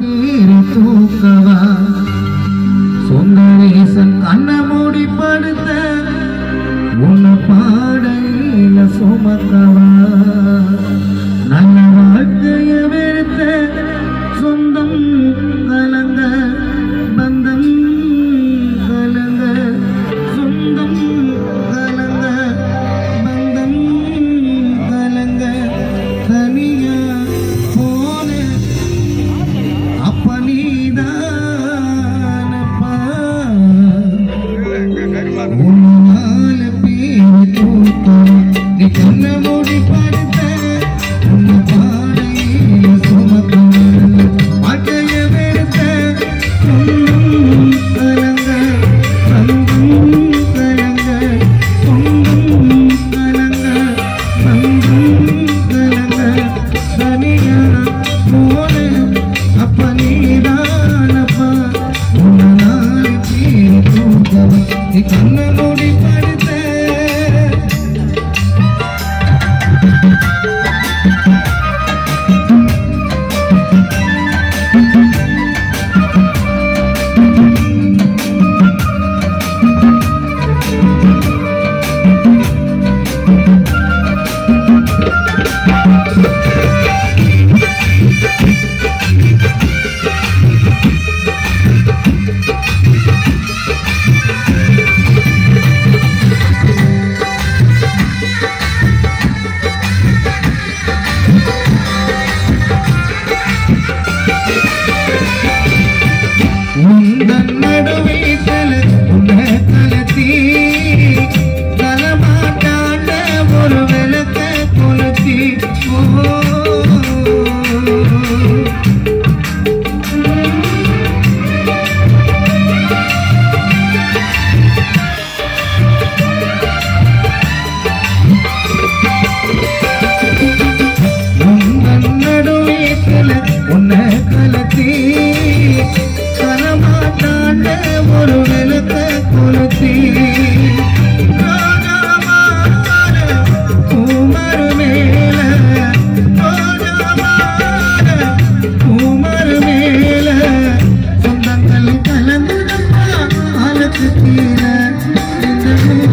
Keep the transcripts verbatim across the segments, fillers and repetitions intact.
பேரு தூக்கவா சொந்தரேசன் கண்ண மூடி படுத்த உன்னை பாடையில சுமக்கவா நல்ல வாழ்க்கைய வெறுத்த சொந்தம் கலங்க பந்தம் கலங்க சொந்தம் கலங்க பந்தம் கலங்க தனியா போன அப்ப நீதானப்பா உன்னால பேரு தூக்கம் நீ கண்ண மூடி படுத்த உன்னை பாடையில சுமக்கவா வாழ்க்கைய வெறுத்த சொந்தம் கலங்க பந்தம் கலங்க சொந்தம் கலங்க பந்தம் கலங்க தனியா போன அப்ப நீதானப்பா உன்னால பேரு தூக்கம் நீ கண்ண மூடி படுத்த உந்தன் நடுவீட்டல உன்னை கலத்தி தலமாட்டாண்ட ஒரு விளக்க கொளுத்தி உந்தன் நடுவீட்டல உன்னை கலத்தி தலமாட்டாண்ட ஒரு விளக்க கொளுத்தி பூமரு மேல பூமரு மேல சொந்தங்கள் கலந்துடப்பா ஆளுக்கு கீழ இந்த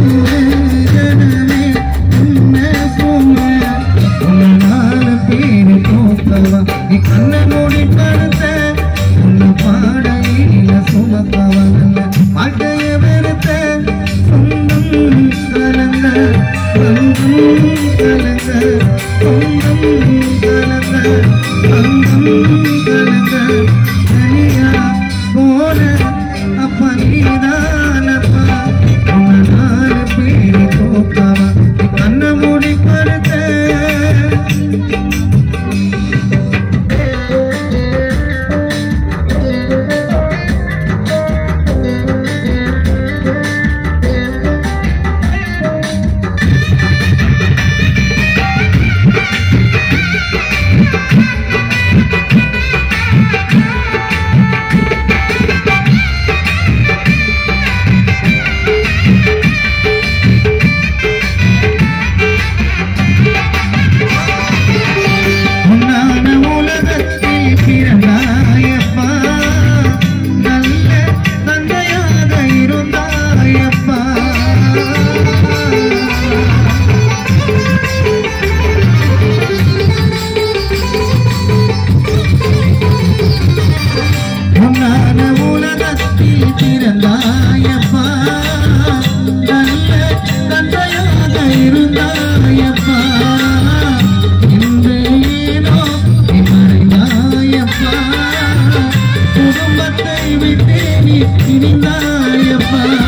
ஜனமே உன்னை சும உன்னால பேரு தூக்கவா நீ கண்ண மூடி படுத்த உன்னை பாடையில சுமக்கவா வாழ்க்கைய வெறுத்த சொந்தம் கலங்க பந்தம் கலங்க சொந்தம் கலங்க பந்தம் கலங்க தனியா போன அப்ப நீதானப்பா உன்னால பேரு தூக்கவா நீ கண்ண மூடி படுத்த உன்னான உலகத்தில் பிறந்தாயப்பா நல்ல தந்தையாக இருந்தாயப்பா உன்னான உலகத்தில் பிறந்தாயப்பா நல்ல தந்தையாக இருந்தாயப்பா குடும்பத்தை விட்டு நீ பிரிந்தாயப்பா